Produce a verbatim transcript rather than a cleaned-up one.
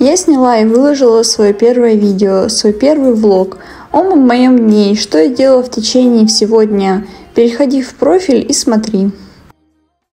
Я сняла и выложила свое первое видео, свой первый влог о моем дне и что я делала в течение всего дня. Переходи в профиль и смотри.